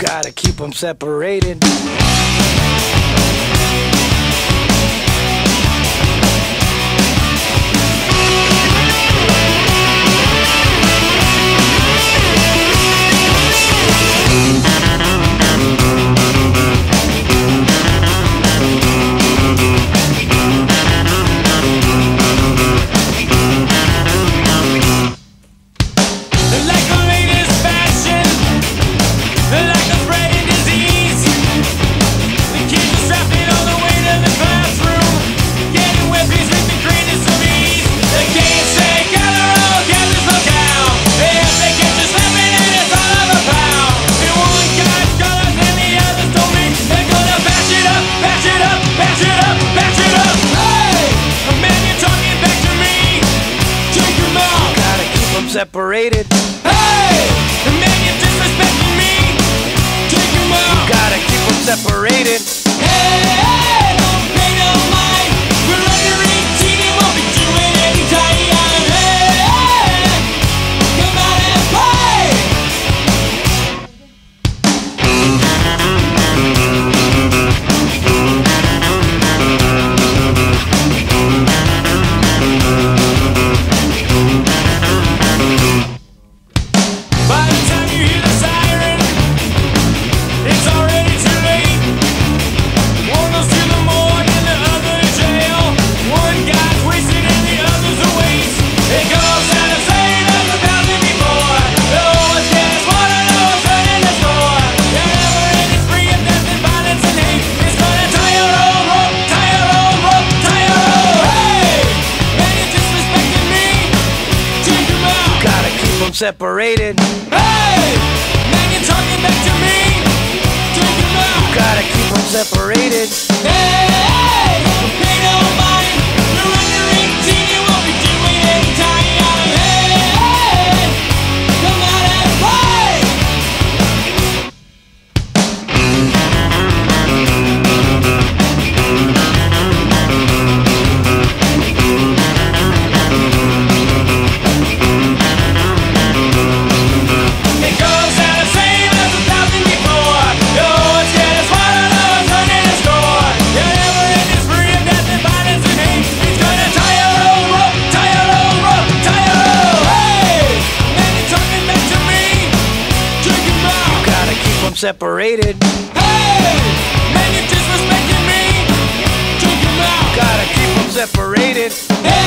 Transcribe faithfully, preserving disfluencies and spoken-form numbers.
Gotta keep them separated. Separated. Hey! The man, you're disrespecting me. Take him out. You gotta keep them separated. Hey, hey, don't pay no mind. We're under eighteen and won't be doing any time. Hey, hey, come out and play. By the time you hear the siren, it's already too late. One goes to the morgue and the other to jail. One guy's wasted and the other's a waste. It goes out of same as a thousand before. The oldest gas water, the oldest turning the score. The never-ending spree of death and violence and hate. It's gonna tie your old rope, tie your old rope, tie your old. Hey, man, you're disrespecting me. Take him out. Gotta keep them separated. Hey, man, you're talking back to me. Take him out. Gotta keep them separated. Hey, hey, don't pay no mind. You're under eighteen, you won't be doing any time. Hey, hey, come out and play. It goes out the same as a thousand before. The oldest get us water, the oldest turning the score. The never-ending spree of death and violence and hate. It's gonna tie your old rope, tie your old rope, tie your old. Hey, man, you're talking back to me. Take him out. Gotta keep them separated. Hey, man, you're disrespecting me. Take him out. Gotta keep them separated. Hey,